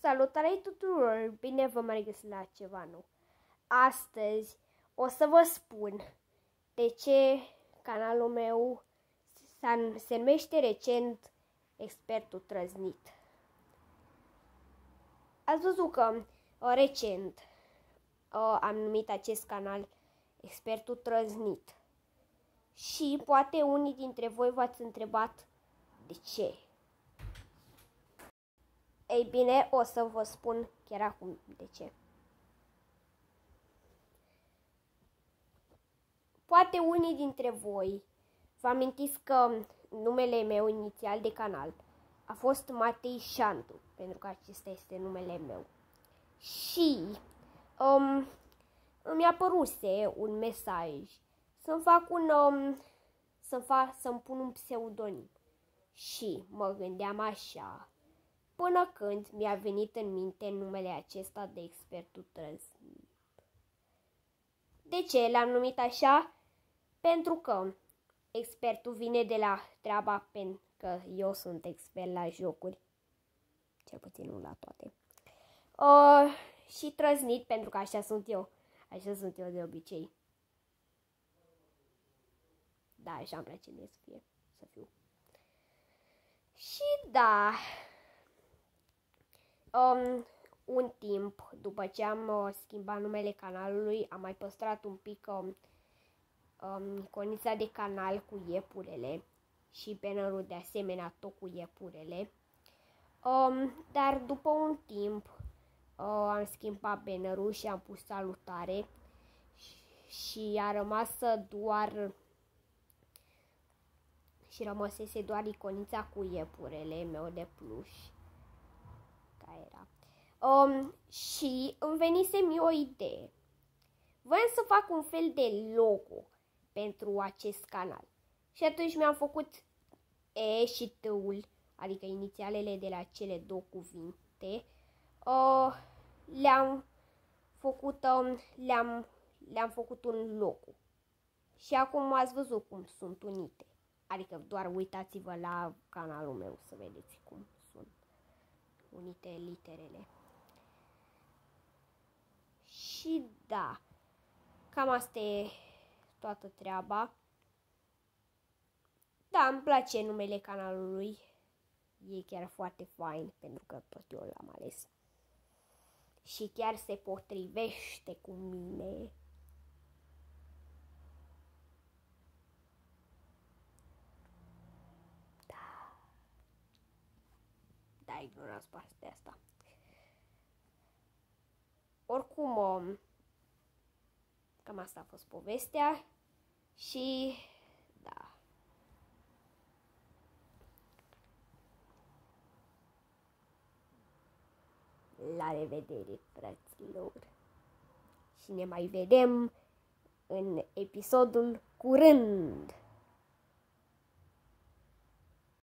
Salutare tuturor! Bine v-am regăsit la ceva nou. Astăzi o să vă spun de ce canalul meu se numește recent Expertul Trăznit. Ați văzut că recent am numit acest canal Expertul Trăznit. Și poate unii dintre voi v-ați întrebat de ce. Ei bine, o să vă spun chiar acum de ce. Poate unii dintre voi vă amintiți că numele meu inițial de canal a fost Matei Șantu, pentru că acesta este numele meu. Și îmi apăruse un mesaj să-mi pun un pseudonim. Și mă gândeam așa, până când mi-a venit în minte numele acesta de Expertul Trăznit. De ce l-am numit așa? Pentru că expertul vine de la treaba, pentru că eu sunt expert la jocuri, cel puțin nu la toate. Și trăznit, pentru că așa sunt eu de obicei. Da, așa îmi place mie să fiu. Și da, un timp, după ce am schimbat numele canalului, am mai păstrat un pic iconița de canal cu iepurele și bannerul de asemenea tot cu iepurele. Dar după un timp am schimbat bannerul și am pus salutare și a rămas rămăsese doar iconița cu iepurele meu de pluș. Era. Și îmi venise mie o idee. Voiam să fac un fel de logo pentru acest canal. Și atunci mi-am făcut E și T-ul, adică inițialele de la cele două cuvinte. Le-am făcut un logo. Și acum ați văzut cum sunt unite. Adică doar uitați-vă la canalul meu să vedeți cum sunt unite literele. Și da, cam asta e toată treaba. Da, îmi place numele canalului. E chiar foarte fain, pentru că tot eu l-am ales. Și chiar se potrivește cu mine. Da, ignorați partea asta. Oricum, cam asta a fost povestea și da. La revedere, fraților. Și ne mai vedem în episodul curând.